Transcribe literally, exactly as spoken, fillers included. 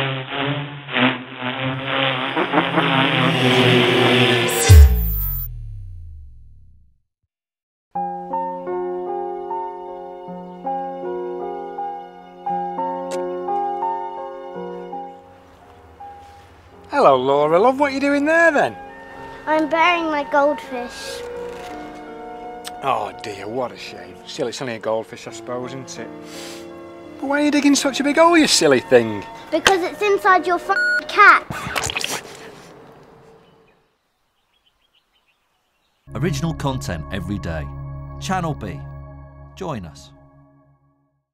Hello Laura, love, what are you doing there then? I'm burying my goldfish. Oh dear, what a shame. Still, it's only a goldfish I suppose, isn't it? But why are you digging such a big hole, you silly thing? Because it's inside your f***ing cat. Original content every day. Channelbee. Join us.